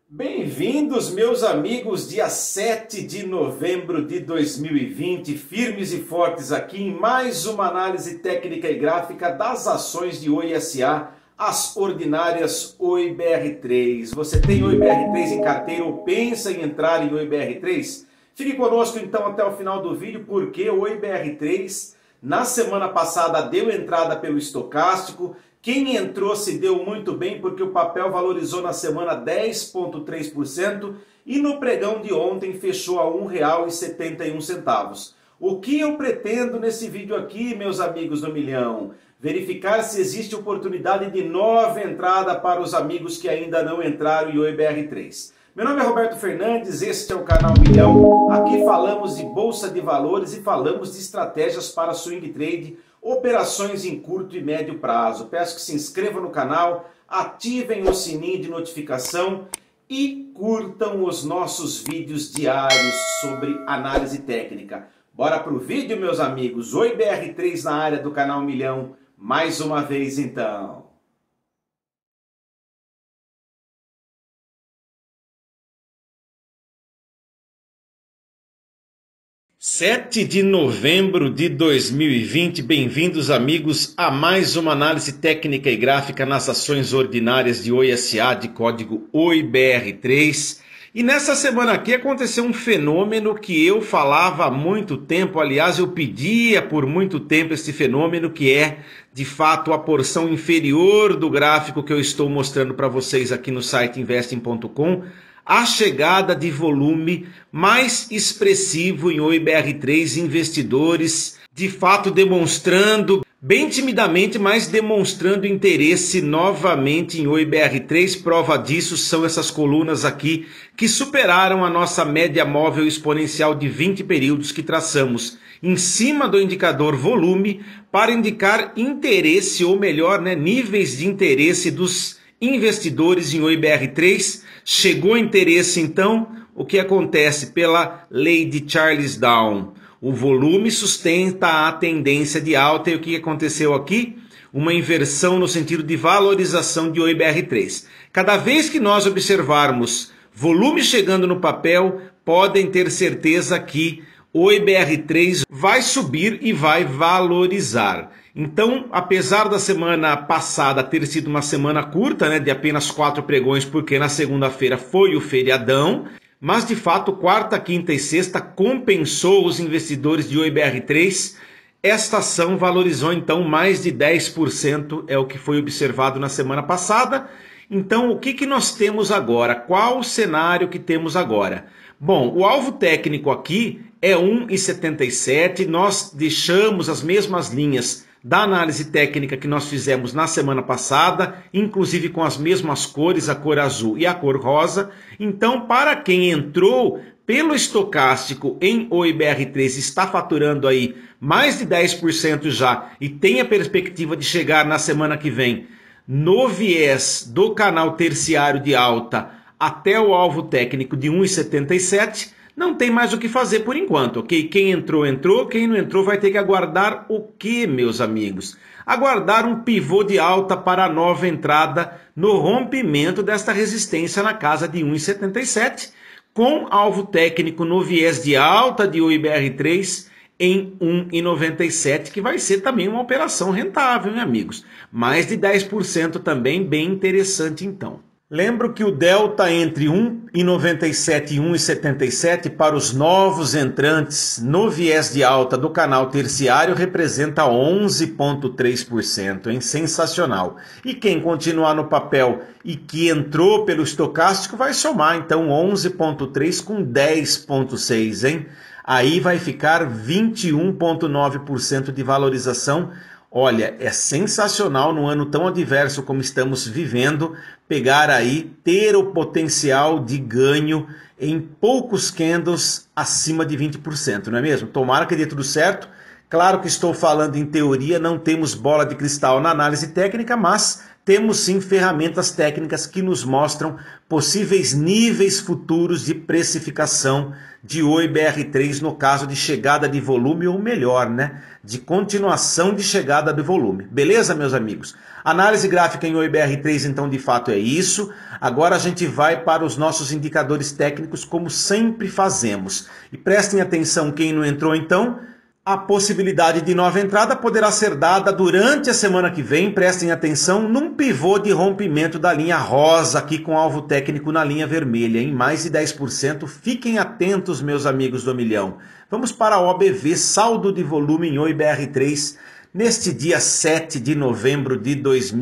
Bem-vindos, meus amigos, dia 7 de novembro de 2020, firmes e fortes aqui em mais uma análise técnica e gráfica das ações de Oi S.A., as ordinárias Oi BR3. Você tem Oi BR3 em carteira ou pensa em entrar em Oi BR3? Fique conosco então até o final do vídeo, porque Oi BR3 na semana passada deu entrada pelo estocástico. Quem entrou se deu muito bem porque o papel valorizou na semana 10,3% e no pregão de ontem fechou a R$ 1,71. O que eu pretendo nesse vídeo aqui, meus amigos do Milhão? Verificar se existe oportunidade de nova entrada para os amigos que ainda não entraram em Oi BR3. Meu nome é Roberto Fernandes, este é o canal Milhão. Aqui falamos de bolsa de valores e falamos de estratégias para swing trade, operações em curto e médio prazo. Peço que se inscrevam no canal, ativem o sininho de notificação e curtam os nossos vídeos diários sobre análise técnica. Bora pro vídeo, meus amigos. Oi BR3 na área do canal Milhão, mais uma vez então. 7 de novembro de 2020, bem-vindos amigos a mais uma análise técnica e gráfica nas ações ordinárias de Oi S.A. de código OIBR3. E nessa semana aqui aconteceu um fenômeno que eu falava há muito tempo, aliás eu pedia por muito tempo esse fenômeno, que é de fato a porção inferior do gráfico que eu estou mostrando para vocês aqui no site investing.com, a chegada de volume mais expressivo em Oi BR3, investidores de fato demonstrando, bem timidamente, mas demonstrando interesse novamente em Oi BR3. Prova disso são essas colunas aqui que superaram a nossa média móvel exponencial de 20 períodos que traçamos em cima do indicador volume para indicar interesse, ou melhor, níveis de interesse dos investidores em Oi BR3. Chegou interesse então, o que acontece pela lei de Charles Down? O volume sustenta a tendência de alta e o que aconteceu aqui? Uma inversão no sentido de valorização de Oi BR3. Cada vez que nós observarmos volume chegando no papel, podem ter certeza que Oi BR3 vai subir e vai valorizar. Então, apesar da semana passada ter sido uma semana curta, de apenas 4 pregões, porque na segunda-feira foi o feriadão, mas de fato quarta, quinta e sexta compensou os investidores de Oi BR3. Esta ação valorizou então mais de 10%, é o que foi observado na semana passada. Então, o que nós temos agora? Qual o cenário que temos agora? Bom, o alvo técnico aqui é 1,77, nós deixamos as mesmas linhas da análise técnica que nós fizemos na semana passada, inclusive com as mesmas cores, a cor azul e a cor rosa. Então, para quem entrou pelo estocástico em Oi BR3, está faturando aí mais de 10% já e tem a perspectiva de chegar na semana que vem no viés do canal terciário de alta até o alvo técnico de 1,77, não tem mais o que fazer por enquanto, ok? Quem entrou, entrou. Quem não entrou vai ter que aguardar o quê, meus amigos? Aguardar um pivô de alta para a nova entrada no rompimento desta resistência na casa de 1,77, com alvo técnico no viés de alta de Oi BR3 em 1,97, que vai ser também uma operação rentável, hein, amigos? Mais de 10% também, bem interessante então. Lembro que o delta entre 1,97 e 1,77 para os novos entrantes no viés de alta do canal terciário representa 11,3%, hein? Sensacional. E quem continuar no papel e que entrou pelo estocástico vai somar então 11,3 com 10,6, hein? Aí vai ficar 21,9% de valorização. Olha, é sensacional num ano tão adverso como estamos vivendo, pegar aí, ter o potencial de ganho em poucos candles acima de 20%, não é mesmo? Tomara que dê tudo certo. Claro que estou falando em teoria, não temos bola de cristal na análise técnica, mas temos sim ferramentas técnicas que nos mostram possíveis níveis futuros de precificação de Oi BR3 no caso de chegada de volume, ou melhor, né, de continuação de chegada de volume. Beleza, meus amigos? Análise gráfica em Oi BR3, então, de fato é isso. Agora a gente vai para os nossos indicadores técnicos, como sempre fazemos. E prestem atenção, quem não entrou, então, a possibilidade de nova entrada poderá ser dada durante a semana que vem, prestem atenção, num pivô de rompimento da linha rosa, aqui com alvo técnico na linha vermelha, em mais de 10%. Fiquem atentos, meus amigos do milhão. Vamos para a OBV, saldo de volume em Oi BR3, neste dia 7 de novembro de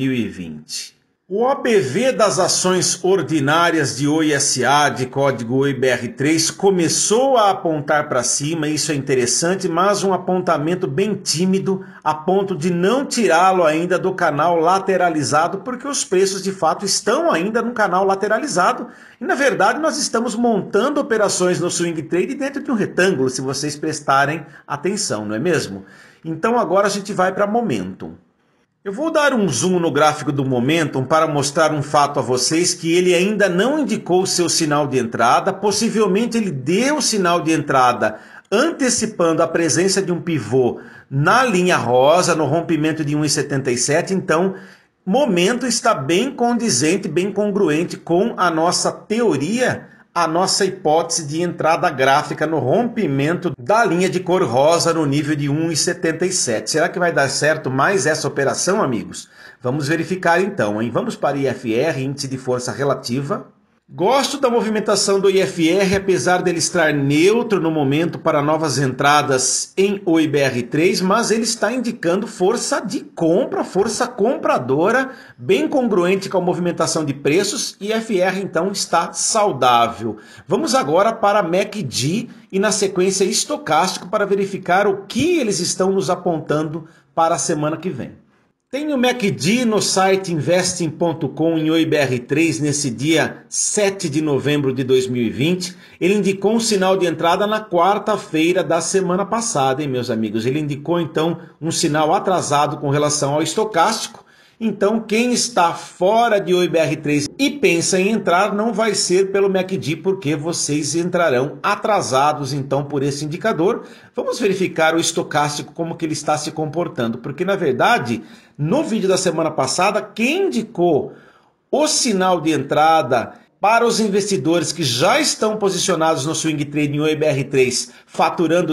2020. O OBV das ações ordinárias de Oi SA, de código Oi BR3, começou a apontar para cima, isso é interessante, mas um apontamento bem tímido, a ponto de não tirá-lo ainda do canal lateralizado, porque os preços de fato estão ainda no canal lateralizado. E na verdade nós estamos montando operações no swing trade dentro de um retângulo, se vocês prestarem atenção, não é mesmo? Então agora a gente vai para Momentum. Eu vou dar um zoom no gráfico do Momentum para mostrar um fato a vocês, que ele ainda não indicou o seu sinal de entrada. Possivelmente ele deu o sinal de entrada antecipando a presença de um pivô na linha rosa, no rompimento de 1,77. Então, Momentum está bem condizente, bem congruente com a nossa teoria, a nossa hipótese de entrada gráfica no rompimento da linha de cor rosa no nível de 1,77. Será que vai dar certo mais essa operação, amigos? Vamos verificar então, hein? Vamos para IFR, índice de força relativa. Gosto da movimentação do IFR, apesar dele estar neutro no momento para novas entradas em Oi BR3, mas ele está indicando força de compra, força compradora, bem congruente com a movimentação de preços. IFR então está saudável. Vamos agora para MACD e na sequência estocástico para verificar o que eles estão nos apontando para a semana que vem. Tem o MACD no site investing.com em Oi BR3 nesse dia 7 de novembro de 2020. Ele indicou um sinal de entrada na quarta-feira da semana passada, hein, meus amigos? Ele indicou, então, um sinal atrasado com relação ao estocástico. Então, quem está fora de Oi BR3 e pensa em entrar, não vai ser pelo MACD, porque vocês entrarão atrasados, então, por esse indicador. Vamos verificar o estocástico, como que ele está se comportando, porque, na verdade, no vídeo da semana passada, quem indicou o sinal de entrada para os investidores que já estão posicionados no swing trade em Oi BR3, faturando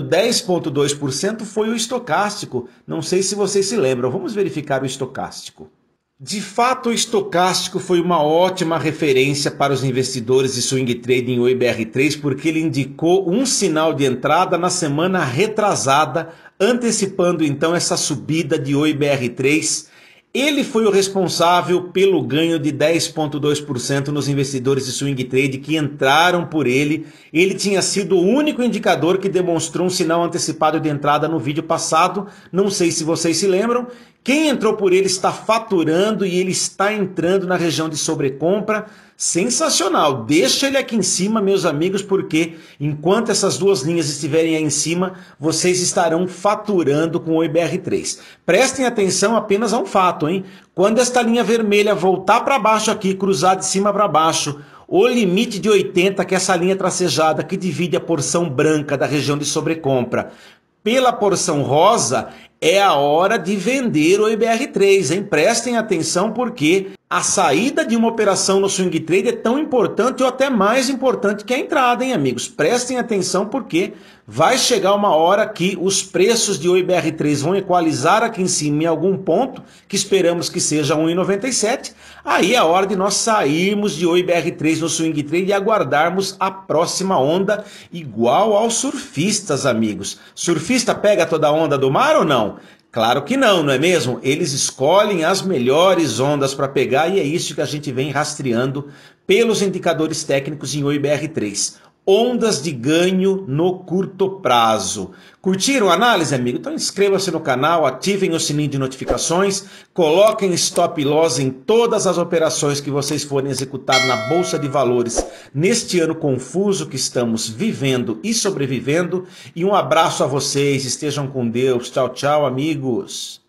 10,2%, foi o estocástico. Não sei se vocês se lembram. Vamos verificar o estocástico. De fato, o estocástico foi uma ótima referência para os investidores de swing trade em Oi BR3, porque ele indicou um sinal de entrada na semana retrasada, antecipando então essa subida de Oi BR3. Ele foi o responsável pelo ganho de 10,2% nos investidores de swing trade que entraram por ele. Ele tinha sido o único indicador que demonstrou um sinal antecipado de entrada no vídeo passado. Não sei se vocês se lembram. Quem entrou por ele está faturando e ele está entrando na região de sobrecompra. Sensacional. Deixa ele aqui em cima, meus amigos, porque enquanto essas duas linhas estiverem aí em cima, vocês estarão faturando com o Oi BR3. Prestem atenção apenas a um fato, hein? Quando esta linha vermelha voltar para baixo aqui, cruzar de cima para baixo, o limite de 80, que é essa linha tracejada que divide a porção branca da região de sobrecompra pela porção rosa, é a hora de vender o IBR3, hein? Prestem atenção, porque a saída de uma operação no swing trade é tão importante ou até mais importante que a entrada, hein, amigos? Prestem atenção, porque vai chegar uma hora que os preços de IBR3 vão equalizar aqui em cima em algum ponto, que esperamos que seja 1,97. Aí é a hora de nós sairmos de IBR3 no swing trade e aguardarmos a próxima onda, igual aos surfistas, amigos. Surfista pega toda a onda do mar ou não? Claro que não, não é mesmo? Eles escolhem as melhores ondas para pegar e é isso que a gente vem rastreando pelos indicadores técnicos em IBR3. Ondas de ganho no curto prazo. Curtiram a análise, amigo? Então inscrevam-se no canal, ativem o sininho de notificações, coloquem stop loss em todas as operações que vocês forem executar na Bolsa de Valores neste ano confuso que estamos vivendo e sobrevivendo. E um abraço a vocês, estejam com Deus. Tchau, tchau, amigos.